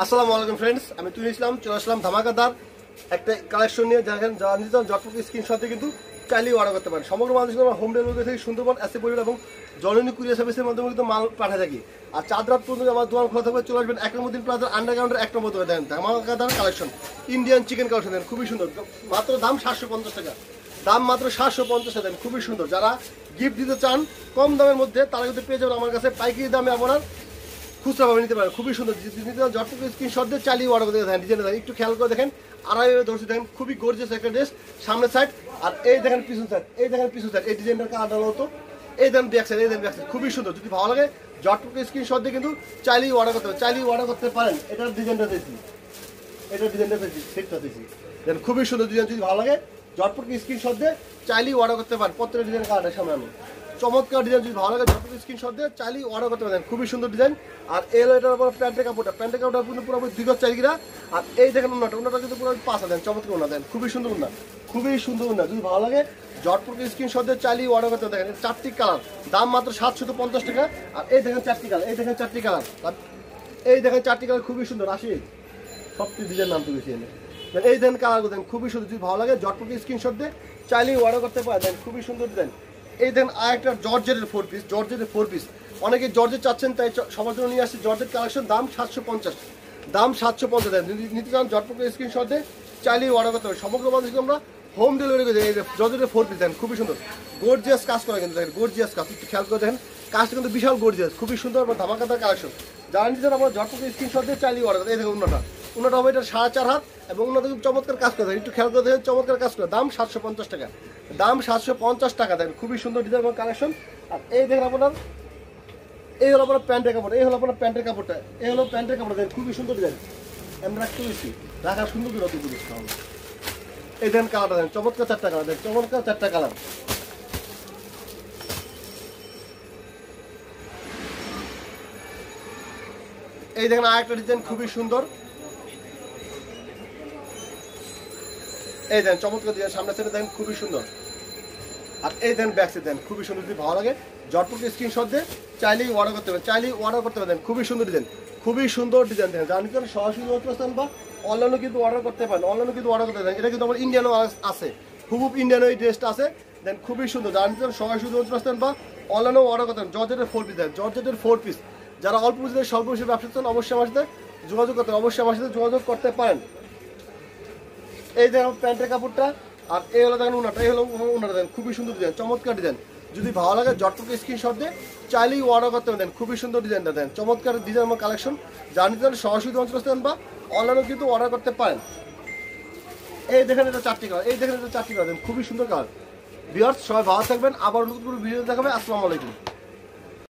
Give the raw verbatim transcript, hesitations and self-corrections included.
আসসালামু আলাইকুম ফ্রেন্ডস, আমি তুহিন ইসলাম চলে আসলাম ধামাকাদার একটা কালেকশন নিয়ে। দেখেন যারা নিতে চান জটপট স্ক্রিনশটে কিন্তু চাইলেই অর্ডার করতে পারেন। সমগ্র বাংলাদেশে আমরা হোম ডেলিভারি থেকে সুন্দরবন এসে পরিবার এবং জননী কুরিয়ার সার্ভিসের মাধ্যমে কিন্তু মাল পাঠিয়ে থাকি। আর চাঁদ রাত পর্যন্ত আমার দোকান খোলা থাকবে। চলে আসবেন এক নম্বর দিন প্লাজার আন্ডারগ্রাউন্ডের এক নম্বর দোকানে। দেখেন ধামাকাদার কালেকশন, ইন্ডিয়ান চিকেন কালেকশন দেন, খুবই সুন্দর। মাত্র দাম সাতশো পঞ্চাশ টাকা, দাম মাত্র সাতশো পঞ্চাশ টাকা দেন, খুবই সুন্দর। যারা গিফট দিতে চান কম দামের মধ্যে তারা কিন্তু পেয়ে যাবেন আমার কাছে পাইকারি দামে। আপনার খুচরা ভাবে নিতে পারেন, খুবই সুন্দর। জটপট স্ক্রিনশট দিয়ে চালিয়ে অর্ডার করতে দেখেন, ডিজাইন দেখেন, একটু খেয়াল করে দেখেন। আড়াই ধরছি দেখেন, খুবই গর্জিয়াস একটা ড্রেস। সামনের সাইড আর এই দেখেন পিছন সাইড, এই দেখেন পিছন সাইড, এই ডিজাইনটার কালারটা হতো এই দেখেন ব্যাক সাইড, এই দেখেন ব্যাক সাইড, খুবই সুন্দর। যদি ভালো লাগে জটপট স্ক্রিনশট দিয়ে কিন্তু চালিয়ে অর্ডার করতে পারেন, চালিয়ে অর্ডার করতে পারেন। এটার ডিজাইনটা দিয়েছি, এটার ডিজাইনটা দিয়েছি, সেটটা দিয়েছি দেখেন, খুবই সুন্দর ডিজাইন। যদি ভালো লাগে জটপট স্ক্রিনশট দিয়ে চালিয়ে অর্ডার করতে পারেন। প্রত্যেকটা ডিজাইন কালারটার সামনে আমি চমৎকার ডিজাইন। যদি ভালো লাগে জটপট স্ক্রিনশট দিয়ে চালিয়ে অর্ডার করতে পারেন, খুবই সুন্দর ডিজাইন। আর এই এটার উপর প্যান্টের কাপড়টা, প্যান্টের কাপড়টা কিন্তু পুরো দুই গজ চার গিরা। আর এই দেখেন উন্নাটা, উন্নাটা কিন্তু পুরো পাঁচা দেন, চমৎকার উন্না দেন, খুবই সুন্দর উন্না, খুবই সুন্দর উন্না। যদি ভালো লাগে জটপট স্ক্রিনশট দিয়ে চালিয়ে অর্ডার করতে দেখেন। চারটি কালার, দাম মাত্র সাতশো পঞ্চাশ টাকা। আর এই দেখেন চারটি কালার, এই দেখেন চারটি কালার, এই দেখেন চারটি কালার, খুবই সুন্দর। আসি সবটি ডিজাইন নাম তুলেছি এনে এই দেন কালারগুলো দেন, খুবই সুন্দর। যদি ভালো লাগে জটপট স্ক্রিনশট দিয়ে চাইলেই অর্ডার করতে পারেন, খুবই সুন্দর ডিজাইন। এই দেন আর একটা জর্জেটের ফোর পিস, জর্জেটের ফোর পিস অনেকে জর্জেট চাচ্ছেন, তাই সবার জন্য নিয়ে আসছে জর্জেট কালেকশন। দাম সাতশো পঞ্চাশ, দাম সাতশো পঞ্চাশ দেন। যদি নিতে চান জটপট স্ক্রিনশট দিয়ে চাইলেই অর্ডার করতে হবে। সমগ্র বাংলাদেশে আমরা হোম ডেলিভারি করে এই জর্জেটের ফোর পিস দেন, খুবই সুন্দর। গর্জিয়াস কাজ করা কিন্তু দেখেন, গর্জিয়াস কাজ, একটু খেয়াল করে দেখেন, কাজটা কিন্তু বিশাল গর্জিয়াস, খুবই সুন্দর এবং ধামাকাদার কালেকশন। যারা নিতে চান আমরা জটপট স্ক্রিনশট দিয়ে চাইলেই অর্ডার করতে। এই দেখেন উন্নটা, উন্নটা হবে এটা সাড়ে চার হাত এবং উন্নত চমৎকার কাজ করে, একটু খেয়াল করে দেখেন, চমৎকার কাজ করে। দাম সাতশো পঞ্চাশ টাকা, দাম সাতশো পঞ্চাশ টাকা দেন, খুবই সুন্দর ডিজাইন এবং কালেকশন। আর এই দেখেন আপনার এই হলো আপনার প্যান্টের কাপড়, এই হলো আপনার প্যান্টের কাপড়টা, এই হলো প্যান্টের কাপড় দেন, খুবই সুন্দর ডিজাইন। আমরা রাখতে পেরেছি রাখার সুন্দর করে অত জিনিস খাওয়া। এই দেন কালারটা দেন, চমৎকার চারটা কালার দেন, চমৎকার চারটা কালার। এই দেখেন আর একটা ডিজাইন, খুবই সুন্দর। এই দেন চমৎকার ডিজাইন, সামনে সাইডে দেন, খুবই সুন্দর। আর এই দেন ব্যাক সাইড দেন, খুবই সুন্দর। যদি ভালো লাগে জটপট স্ক্রিনশট দিয়ে চাইলেই অর্ডার করতে পারেন, চাইলেই অর্ডার করতে পারেন, খুবই সুন্দর ডিজাইন, খুবই সুন্দর ডিজাইন দেন। জানি কেন সরাসরি আসতেন বা অনলাইনে কিন্তু অর্ডার করতে পারেন, অনলাইনে কিন্তু অর্ডার করতে পারেন। এটা কিন্তু আমার ইন্ডিয়ানও আছে, খুব ইন্ডিয়ানও এই ড্রেসটা আছে দেন, খুবই সুন্দর। জানি কেন সরাসরি আসতেন বা অনলাইনেও অর্ডার করতে পারেন। জর্জেটের ফোর পিস দেন, জর্জেটের ফোর পিস। যারা অল্প পুঁজিতে স্বল্প পুঁজির ব্যবসা চান অবশ্যই আমার সাথে যোগাযোগ করতে অবশ্যই আমার সাথে যোগাযোগ করতে পারেন। এই দেখেন প্যান্টের কাপড়টা, আর এই হলো দেখেন উনাটা, এই হলো উনাটা দেন, খুবই সুন্দর ডিজাইন, চমৎকার ডিজাইন। যদি ভালো লাগে জটপট স্ক্রিনশট দিয়ে চাইলেই অর্ডার করতে দেন, খুবই সুন্দর ডিজাইনটা দেন, চমৎকার ডিজাইন আমার কালেকশন। জানি দেন সরাসরি অঞ্চল দেন বা অনলাইনেও কিন্তু অর্ডার করতে পারেন। এই দেখেন এটা চারটি কালার, এই দেখেন এটা চারটি কালার দেন, খুবই সুন্দর কালার। ভিউয়ার্স সবাই ভালো থাকবেন, আবার নতুন কোনো ভিডিও দেখাবে। আসসালামু আলাইকুম।